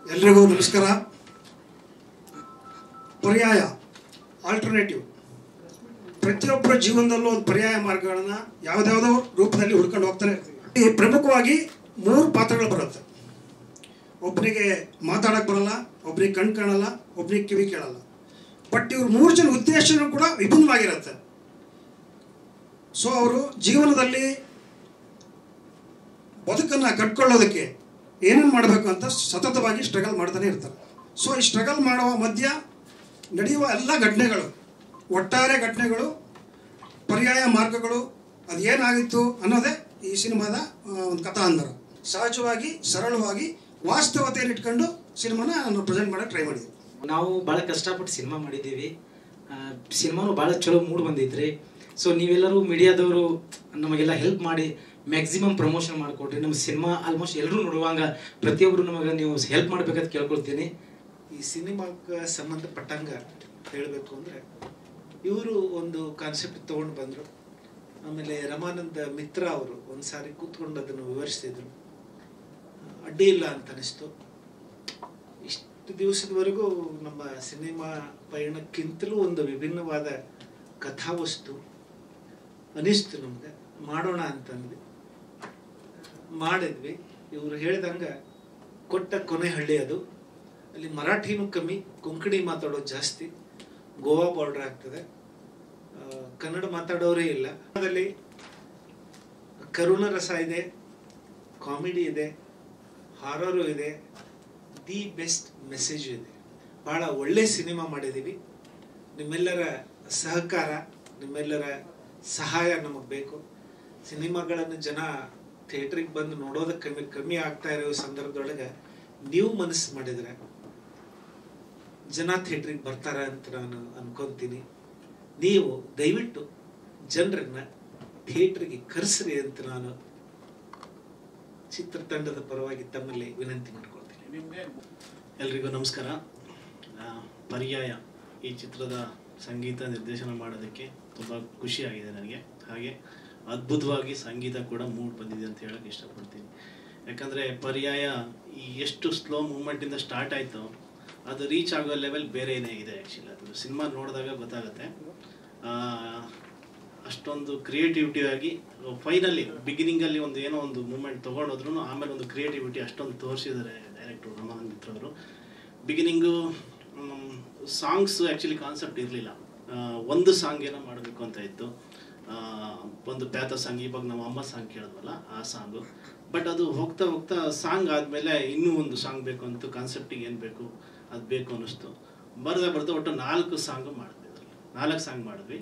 ಎಲ್ರಿಗೂ ನಮಸ್ಕಾರ. ಪರ್ಯಾಯ ಆಲ್ಟರ್ನೇಟಿವ್ ಪ್ರತಿಯೊಬ್ಬರ ಜೀವನದಲ್ಲೂ ಒಂದು ಪರ್ಯಾಯ ಮಾರ್ಗಗಳನ್ನು ಯಾವುದ್ಯಾವುದೋ ರೂಪದಲ್ಲಿ ಹುಡ್ಕೊಂಡು ಹೋಗ್ತಾರೆ. ಈ ಪ್ರಮುಖವಾಗಿ 3 ಪಾತ್ರಗಳು ಬರುತ್ತೆ. ಒಬ್ಬನಿಗೆ ಮಾತಾಡೋಕ್ಕೆ ಬರಲ್ಲ, ಒಬ್ಬನಿಗೆ ಕಣ್ಣು ಕಾಣಲ್ಲ, ಒಬ್ಬನಿಗೆ ಕಿವಿ ಕೇಳಲ್ಲ. ಬಟ್ ಇವ್ರು 3 ಜನ ಉದ್ದೇಶನೂ ಕೂಡ ವಿಭಿನ್ನವಾಗಿರುತ್ತೆ. ಸೊ ಅವರು ಜೀವನದಲ್ಲಿ ಬದುಕನ್ನು ಕಟ್ಕೊಳ್ಳೋದಕ್ಕೆ ಏನೇನು ಮಾಡಬೇಕು ಅಂತ ಸತತವಾಗಿ ಸ್ಟ್ರಗಲ್ ಮಾಡ್ತಾನೆ ಇರ್ತಾರೆ. ಸೊ ಈ ಸ್ಟ್ರಗಲ್ ಮಾಡುವ ಮಧ್ಯ ನಡೆಯುವ ಎಲ್ಲ ಘಟನೆಗಳು, ಒಟ್ಟಾರೆ ಘಟನೆಗಳು, ಪರ್ಯಾಯ ಮಾರ್ಗಗಳು, ಅದು ಏನಾಗಿತ್ತು ಅನ್ನೋದೇ ಈ ಸಿನಿಮಾದ ಒಂದು ಕಥಾಂತರ. ಸಹಜವಾಗಿ, ಸರಳವಾಗಿ, ವಾಸ್ತವತೆಯನ್ನು ಇಟ್ಕೊಂಡು ಸಿನಿಮಾನ ನಾನು ಪ್ರೆಸೆಂಟ್ ಮಾಡೋಕ್ಕೆ ಟ್ರೈ ಮಾಡಿದ್ವಿ. ನಾವು ಭಾಳ ಕಷ್ಟಪಟ್ಟು ಸಿನಿಮಾ ಮಾಡಿದ್ದೀವಿ. ಸಿನಿಮಾನು ಭಾಳ ಚಲೋ ಮೂಡ್ ಬಂದೈತ್ರಿ. ಸೊ ನೀವೆಲ್ಲರೂ ಮೀಡಿಯಾದವರು ನಮಗೆಲ್ಲ ಹೆಲ್ಪ್ ಮಾಡಿ ಮ್ಯಾಕ್ಸಿಮಮ್ ಪ್ರಮೋಷನ್ ಮಾಡಿಕೊಡ್ರಿ. ನಮ್ಮ ಸಿನಿಮಾ ಆಲ್ಮೋಸ್ಟ್ ಎಲ್ಲರೂ ನೋಡುವಂಗ ಪ್ರತಿಯೊಬ್ಬರು ನಮಗೆ ನೀವು ಹೆಲ್ಪ್ ಮಾಡ್ಬೇಕಂತ ಕೇಳ್ಕೊಳ್ತೀನಿ. ಈ ಸಿನಿಮಾಕ್ಕೆ ಸಂಬಂಧಪಟ್ಟಂಗೆ ಹೇಳಬೇಕು ಅಂದರೆ ಇವರು ಒಂದು ಕಾನ್ಸೆಪ್ಟ್ ತೊಗೊಂಡು ಬಂದರು. ಆಮೇಲೆ ರಮಾನಂದ ಮಿತ್ರ ಅವರು ಒಂದು ಸಾರಿ ಕೂತ್ಕೊಂಡು ಅದನ್ನು ವಿವರಿಸ್ತಿದ್ರು. ಅಡ್ಡಿ ಇಲ್ಲ ಅಂತ ಅನಿಸ್ತು. ಇಷ್ಟು ದಿವಸದವರೆಗೂ ನಮ್ಮ ಸಿನಿಮಾ ಪಯಣಕ್ಕಿಂತಲೂ ಒಂದು ವಿಭಿನ್ನವಾದ ಕಥಾವಸ್ತು ಅನಿಸ್ತು ನಮ್ಗೆ. ಮಾಡೋಣ ಅಂತಂದ್ವಿ, ಮಾಡಿದ್ವಿ. ಇವರು ಹೇಳ್ದಂಗೆ ಕೊಟ್ಟ ಕೊನೆ ಹಳ್ಳಿ ಅದು. ಅಲ್ಲಿ ಮರಾಠಿನೂ ಕಮ್ಮಿ, ಕೊಂಕಣಿ ಮಾತಾಡೋದು ಜಾಸ್ತಿ, ಗೋವಾ ಬಾರ್ಡರ್ ಆಗ್ತದೆ, ಕನ್ನಡ ಮಾತಾಡೋರೇ ಇಲ್ಲ. ಅದರಲ್ಲಿ ಕರುಣ ರಸ ಇದೆ, ಕಾಮಿಡಿ ಇದೆ, ಹಾರರು ಇದೆ, ದಿ ಬೆಸ್ಟ್ ಮೆಸೇಜು ಇದೆ. ಭಾಳ ಒಳ್ಳೆ ಸಿನಿಮಾ ಮಾಡಿದ್ದೀವಿ. ನಿಮ್ಮೆಲ್ಲರ ಸಹಕಾರ, ನಿಮ್ಮೆಲ್ಲರ ಸಹಾಯ ನಮಗೆ ಬೇಕು. ಸಿನಿಮಾಗಳನ್ನು ಜನ ಥಿಯೇಟ್ರಿಗೆ ಬಂದು ನೋಡೋದಕ್ಕೆ ಕಮ್ಮಿ ಆಗ್ತಾ ಇರೋ ಸಂದರ್ಭದೊಳಗೆ ನೀವು ಮನಸ್ಸು ಮಾಡಿದರೆ ಜನ ಥಿಯೇಟ್ರಿಗೆ ಬರ್ತಾರೆ ಅಂತ ನಾನು ಅನ್ಕೊಂತೀನಿ. ನೀವು ದಯವಿಟ್ಟು ಜನರನ್ನ ಥಿಯೇಟ್ರಿಗೆ ಕರೆಸ್ರಿ ಅಂತ ನಾನು ಚಿತ್ರತಂಡದ ಪರವಾಗಿ ತಮ್ಮಲ್ಲಿ ವಿನಂತಿ ಮಾಡ್ಕೊಳ್ತೀನಿ. ಎಲ್ರಿಗೂ ನಮಸ್ಕಾರ. ಪರ್ಯಾಯ ಈ ಚಿತ್ರದ ಸಂಗೀತ ನಿರ್ದೇಶನ ಮಾಡೋದಕ್ಕೆ ತುಂಬ ಖುಷಿಯಾಗಿದೆ ನನಗೆ. ಹಾಗೆ ಅದ್ಭುತವಾಗಿ ಸಂಗೀತ ಕೂಡ ಮೂಡ್ ಬಂದಿದೆ ಅಂತ ಹೇಳಕ್ಕೆ ಇಷ್ಟಪಡ್ತೀನಿ. ಯಾಕಂದರೆ ಪರ್ಯಾಯ ಈ ಎಷ್ಟು ಸ್ಲೋ ಮೂಮೆಂಟಿಂದ ಸ್ಟಾರ್ಟ್ ಆಯಿತು ಅದು ರೀಚ್ ಆಗೋ ಲೆವೆಲ್ ಬೇರೆಯೇ ಇದೆ. ಆ್ಯಕ್ಚುಲಿ ಅದು ಸಿನಿಮಾ ನೋಡಿದಾಗ ಗೊತ್ತಾಗುತ್ತೆ. ಅಷ್ಟೊಂದು ಕ್ರಿಯೇಟಿವಿಟಿ ಆಗಿ ಫೈನಲಿ ಬಿಗಿನಿಂಗಲ್ಲಿ ಒಂದು ಏನೋ ಒಂದು ಮೂಮೆಂಟ್ ತೊಗೊಂಡೋದ್ರೂ ಆಮೇಲೆ ಒಂದು ಕ್ರಿಯೇಟಿವಿಟಿ ಅಷ್ಟೊಂದು ತೋರಿಸಿದ್ದಾರೆ ಡೈರೆಕ್ಟ್ರು ರಮಾನಂದ ಮಿತ್ರ ಅವರು. ಬಿಗಿನಿಂಗು ಸಾಂಗ್ಸು ಆ್ಯಕ್ಚುಲಿ ಕಾನ್ಸೆಪ್ಟ್ ಇರಲಿಲ್ಲ. ಒಂದು ಸಾಂಗ್ ಏನೋ ಮಾಡಬೇಕು ಅಂತ ಇತ್ತು, ಒಂದು ಪ್ಯಾಥ ಸಾಂಗ್. ಇವಾಗ ನಮ್ಮ ಅಮ್ಮ ಸಾಂಗ್ ಕೇಳಿದ್ವಲ್ಲ ಆ ಸಾಂಗು. ಬಟ್ ಅದು ಹೋಗ್ತಾ ಹೋಗ್ತಾ ಸಾಂಗ್ ಆದಮೇಲೆ ಇನ್ನೂ ಒಂದು ಸಾಂಗ್ ಬೇಕು ಅಂತ ಕಾನ್ಸೆಪ್ಟಿಗೆ ಏನು ಬೇಕು ಅದು ಬೇಕು ಅನ್ನಿಸ್ತು. ಬರ್ತಾ ಒಟ್ಟು 4 ಸಾಂಗು ಮಾಡಿದ್ವಿ. 4 ಸಾಂಗ್ ಮಾಡಿದ್ವಿ.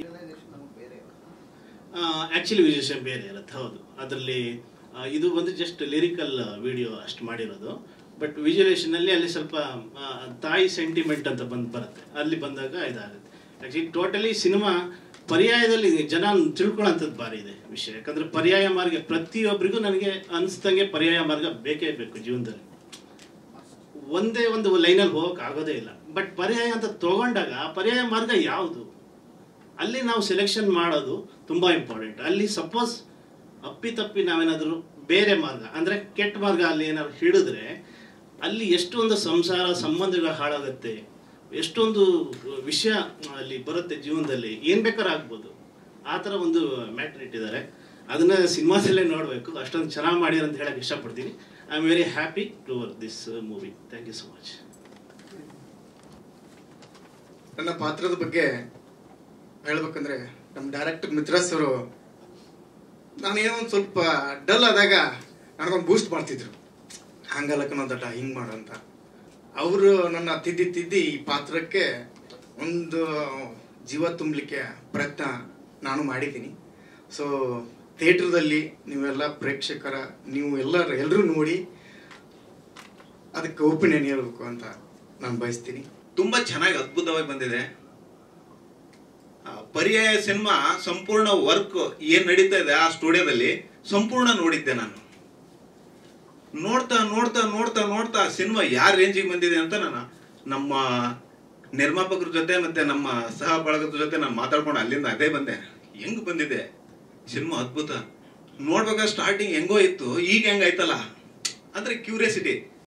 ಆ್ಯಕ್ಚುಲಿ ವಿಜುಯೇಷನ್ ಬೇರೆ ಇರುತ್ತೆ, ಹೌದು. ಅದರಲ್ಲಿ ಇದು ಒಂದು ಜಸ್ಟ್ ಲಿರಿಕಲ್ ವಿಡಿಯೋ ಅಷ್ಟು ಮಾಡಿರೋದು. ಬಟ್ ವಿಜುವಲೇಷನಲ್ಲಿ ಅಲ್ಲಿ ಸ್ವಲ್ಪ ತಾಯಿ ಸೆಂಟಿಮೆಂಟ್ ಅಂತ ಬರುತ್ತೆ. ಅಲ್ಲಿ ಬಂದಾಗ ಇದಾಗುತ್ತೆ. ಆ್ಯಕ್ಚುಲಿ ಟೋಟಲಿ ಸಿನಿಮಾ ಪರ್ಯಾಯದಲ್ಲಿ ಜನ ತಿಳ್ಕೊಳ್ಳೋಂಥದ್ದು ಭಾರಿ ಇದೆ ವಿಷಯ. ಯಾಕಂದರೆ ಪರ್ಯಾಯ ಮಾರ್ಗ ಪ್ರತಿಯೊಬ್ಬರಿಗೂ ನನಗೆ ಅನಿಸ್ದಂಗೆ ಪರ್ಯಾಯ ಮಾರ್ಗ ಬೇಕೇ ಬೇಕು ಜೀವನದಲ್ಲಿ. ಒಂದೇ ಒಂದು ಲೈನಲ್ಲಿ ಹೋಗೋಕೆ ಆಗೋದೇ ಇಲ್ಲ. ಬಟ್ ಪರ್ಯಾಯ ಅಂತ ತೊಗೊಂಡಾಗ ಆ ಪರ್ಯಾಯ ಮಾರ್ಗ ಯಾವುದು ಅಲ್ಲಿ ನಾವು ಸೆಲೆಕ್ಷನ್ ಮಾಡೋದು ತುಂಬ ಇಂಪಾರ್ಟೆಂಟ್. ಅಲ್ಲಿ ಸಪೋಸ್ ಅಪ್ಪಿತಪ್ಪಿ ನಾವೇನಾದರೂ ಬೇರೆ ಮಾರ್ಗ ಅಂದರೆ ಕೆಟ್ಟ ಮಾರ್ಗ ಅಲ್ಲಿ ಏನಾದ್ರು ಹಿಡಿದ್ರೆ ಅಲ್ಲಿ ಎಷ್ಟೊಂದು ಸಂಸಾರ ಸಂಬಂಧಗಳು ಹಾಳಾಗುತ್ತೆ, ಎಷ್ಟೊಂದು ವಿಷಯ ಅಲ್ಲಿ ಬರುತ್ತೆ ಜೀವನದಲ್ಲಿ. ಏನು ಬೇಕಾದ್ರೂ ಆಗ್ಬೋದು. ಆ ಥರ ಒಂದು ಮ್ಯಾಟ್ರ್ ಇಟ್ಟಿದ್ದಾರೆ. ಅದನ್ನು ಸಿನಿಮಾದಲ್ಲೇ ನೋಡಬೇಕು. ಅಷ್ಟೊಂದು ಚೆನ್ನಾಗಿ ಮಾಡಿದ್ರು ಅಂತ ಹೇಳಕ್ಕೆ ಇಷ್ಟಪಡ್ತೀನಿ. I am very happy to work this movie. Thank you so much. ನನ್ನ ಪಾತ್ರದ ಬಗ್ಗೆ ಹೇಳ್ಬೇಕಂದ್ರೆ ನಮ್ಮ ಡೈರೆಕ್ಟರ್ ಮಿತ್ರಾಸ್ ಅವರು ನಾನೇನೋ ಒಂದು ಸ್ವಲ್ಪ ಡಲ್ ಆದಾಗ ನನಗೊಂದು ಬೂಸ್ಟ್ ಮಾಡ್ತಿದ್ರು. ಹಂಗಲ್ಲಕ್ಕನೋದಟ ಹಿಂಗೆ ಮಾಡು ಅಂತ. ಅವರು ನನ್ನ ತಿದ್ದಿ ಈ ಪಾತ್ರಕ್ಕೆ ಒಂದು ಜೀವ ತುಂಬಲಿಕ್ಕೆ ಪ್ರಯತ್ನ ನಾನು ಮಾಡಿದ್ದೀನಿ. ಸೊ ಥಿಯೇಟ್ರದಲ್ಲಿ ನೀವೆಲ್ಲ ಪ್ರೇಕ್ಷಕರ ನೀವು ಎಲ್ಲರೂ ನೋಡಿ ಅದಕ್ಕೆ ಒಪಿನಿಯನ್ ಹೇಳ್ಬೇಕು ಅಂತ ನಾನು ಬಯಸ್ತೀನಿ. ತುಂಬ ಚೆನ್ನಾಗಿ ಅದ್ಭುತವಾಗಿ ಬಂದಿದೆ. ಪರ್ಯಾಯ ಸಿನಿಮಾ ಸಂಪೂರ್ಣ ವರ್ಕ್ ಏನು ನಡೀತಾ ಇದೆ ಆ ಸ್ಟುಡಿಯೋದಲ್ಲಿ ಸಂಪೂರ್ಣ ನೋಡಿದ್ದೆ ನಾನು. ನೋಡ್ತಾ ನೋಡ್ತಾ ನೋಡ್ತಾ ನೋಡ್ತಾ ಸಿನಿಮಾ ಯಾವ ರೇಂಜಿಗೆ ಬಂದಿದೆ ಅಂತ ನಾನು ನಮ್ಮ ನಿರ್ಮಾಪಕರ ಜೊತೆ ಮತ್ತೆ ನಮ್ಮ ಸಹ ಬಳಗದ ಜೊತೆ ನಾನು ಮಾತಾಡ್ಕೊಂಡು ಅಲ್ಲಿಂದ ಅದೇ ಬಂದೆ. ಹೆಂಗ್ ಬಂದಿದೆ ಸಿನಿಮಾ ಅದ್ಭುತ. ನೋಡ್ಬೇಕಾದ್ರೆ ಸ್ಟಾರ್ಟಿಂಗ್ ಹೆಂಗೋ ಇತ್ತು, ಈಗ ಹೆಂಗಾಯ್ತಲ್ಲ ಅಂದ್ರೆ ಕ್ಯೂರಿಯಾಸಿಟಿ